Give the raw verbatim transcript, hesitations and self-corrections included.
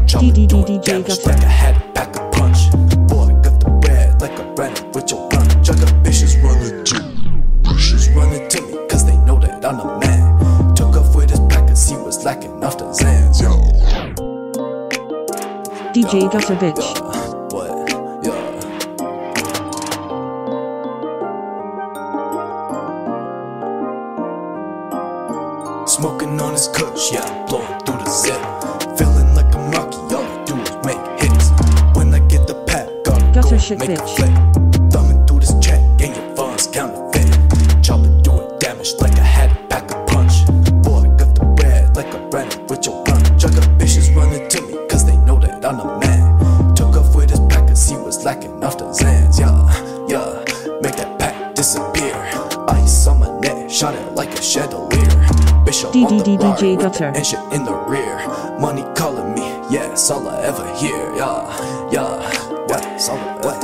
Chopping doing damage like I had a pack a punch. Boy, got the bread like I ran it with your lunch. I got bitches running to bitches running to me, cause they know that I'm the man. Took off with his pack cause he was lacking off the Zans, yo. D J Gutter Bitch. Yeah, what? Yeah. Smoking on his kush, yeah, I'm blowing through the zip. Feeling like I'm Rocky, all I do is make hits. When I get the pack, gotta Gutter go shit make bitch. a flip. Thumbing through this check, and your funds counterfeit. Chopping doing damage like I had a pack a punch. Boy, got the bread like I ran it with your lunch. I got bitches running to me, cause they know that I'm the man. Took off with his pack cause he was lacking off the Zans, yeah, yeah. Make that pack disappear. Ice on my neck, shot it like a chandelier. Bishop D on D D the D J bar with the Gutter. engine in the rear. Money calling me, yeah, it's all I ever hear, yeah, yeah, yeah, it's all I ever